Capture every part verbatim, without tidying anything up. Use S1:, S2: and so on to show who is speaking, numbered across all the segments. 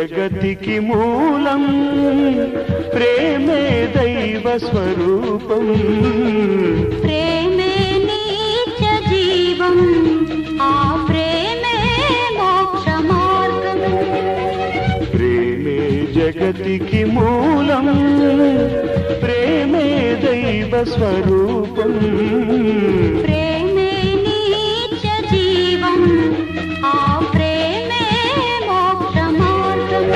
S1: జగతికి మూలం ప్రేమే దైవ స్వరూపం
S2: ప్రేమే నిత్య జీవం ఆ ప్రేమే మోక్ష మార్గం
S1: ప్రేమే జగతికి మూలం ప్రేమే దైవ స్వరూపం
S2: ప్రేమే నిత్య జీవం ఆ ప్రేమే మోక్ష మార్గం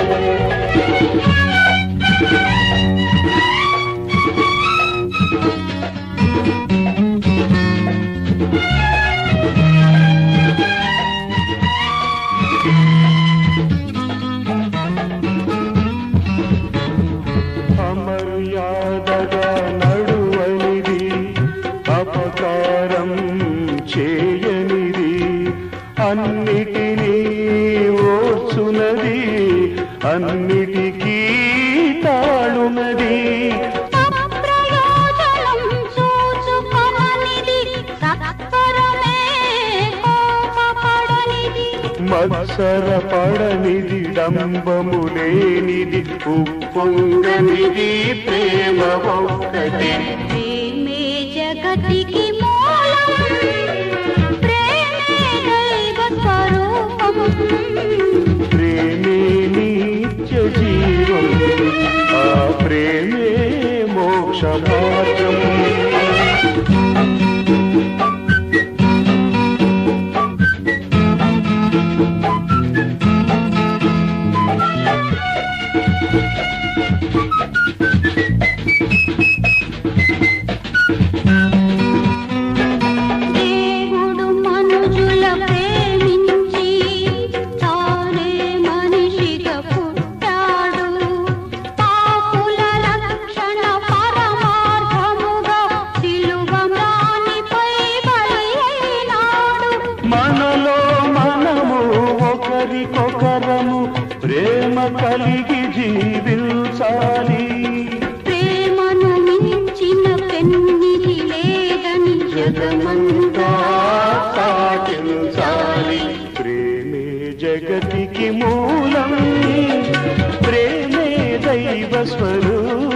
S1: అమర్యాదగా నడువనిది అపకారం చేయనిది అన్నిటినీ ఓర్చునది అన్నిటికీ తాళునది
S2: ప్రయోజనం చూచుకొననిది సత్వరమే కోపపడనిది
S1: మత్సరపడనిది డంబము లేనిది ఉప్పొంగనిది ప్రేమ ఒక్కటి
S2: ప్రేమే జగతికి మూలం ప్రేమే దైవ స్వరూపం
S1: ప్రేమే నిత్య జీవం ఆ ప్రేమే మోక్ష మార్గం
S2: దేవుడు మనుజుల ప్రేమించి తానే మనిషిగా పుట్టాడు పాపుల రక్షణ పరమార్థముగా సిలువ మ్రానిపై బలి అయినాడు
S1: మనలో మనము ఒకరికొకరము ప్రేమ కలిగి జీవించాలి
S2: ప్రేమను మించిన పెన్నిది లేదని
S1: జగమంతా సాగించాలి ప్రేమే జగతికి మూలం ప్రేమే దైవ స్వరూపం